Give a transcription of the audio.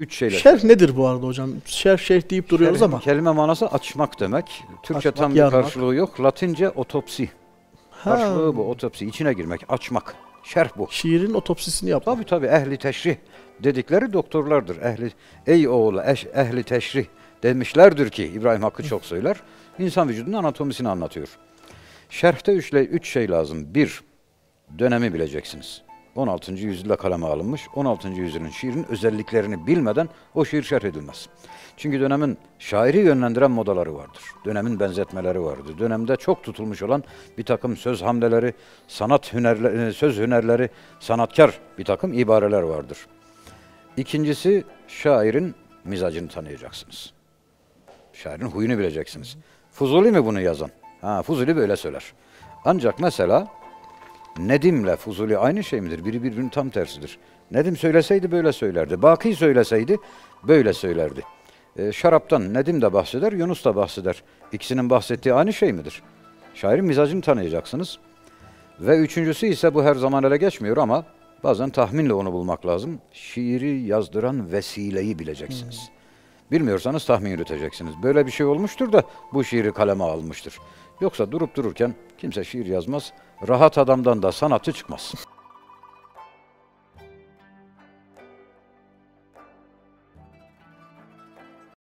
Üç şeyle. Şerh nedir bu arada hocam? Şerh deyip duruyoruz Şerhin ama. kelime manası açmak demek. Türkçe Açmak, tam bir yarmak. karşılığı yok. Latince otopsi. Ha, Karşılığı bu, otopsi. İçine girmek, açmak. Şerh bu. şiirin otopsisini yapmak. Tabii tabii, ehli teşrih dedikleri doktorlardır. Ey oğul ehli teşrih demişlerdir ki, İbrahim Hakkı çok söyler. İnsan vücudunun anatomisini anlatıyor. Şerhte üç şey lazım. Bir, dönemi bileceksiniz. 16. yüzyılda kaleme alınmış. 16. yüzyılın şiirin özelliklerini bilmeden o şiir şerh edilmez. Çünkü dönemin şairi yönlendiren modaları vardır. Dönemin benzetmeleri vardır. Dönemde çok tutulmuş olan bir takım söz hamleleri, söz hünerleri, sanatkar bir takım ibareler vardır. İkincisi, şairin mizacını tanıyacaksınız. Şairin huyunu bileceksiniz. Fuzuli mi bunu yazan? Ha, Fuzuli böyle söyler. Ancak mesela Nedim'le Fuzuli aynı şey midir? Biri birbirinin tam tersidir. Nedim söyleseydi böyle söylerdi. Baki söyleseydi böyle söylerdi. Şaraptan Nedim de bahseder, Yunus da bahseder. İkisinin bahsettiği aynı şey midir? Şairin mizacını tanıyacaksınız. Ve üçüncüsü ise, bu her zaman ele geçmiyor ama bazen tahminle onu bulmak lazım. Şiiri yazdıran vesileyi bileceksiniz. Bilmiyorsanız tahmin yürüteceksiniz. Böyle bir şey olmuştur da bu şiiri kaleme almıştır. Yoksa durup dururken kimse şiir yazmaz. Rahat adamdan da sanatçı çıkmaz.